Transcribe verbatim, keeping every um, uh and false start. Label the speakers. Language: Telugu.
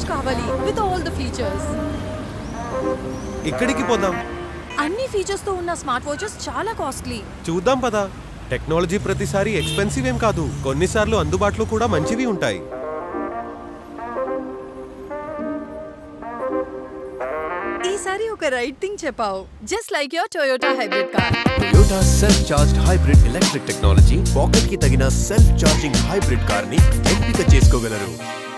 Speaker 1: కావాలి విత్ ఆల్ ద ఫీచర్స్.
Speaker 2: ఇక్కడికి పోదాం.
Speaker 1: అన్ని ఫీచర్స్ తో ఉన్న స్మార్ట్ వాచెస్ చాలా కాస్ట్లీ.
Speaker 2: చూద్దాం పదా. టెక్నాలజీ ప్రతిసారి ఎక్స్పెన్సివ్ ఏం కాదు, కొన్నిసార్లు అందుబాటులో కూడా మంచివి ఉంటాయి.
Speaker 1: ఈసారి ఒక రైట్ థింగ్ చెప్పావు. Just like your Toyota hybrid car.
Speaker 3: Toyota self charged hybrid electric technology pocket కి తగిన సెల్ఫ్ చార్జింగ్ హైబ్రిడ్ కార్ ని ఎంపిక చేసుకోగలరు.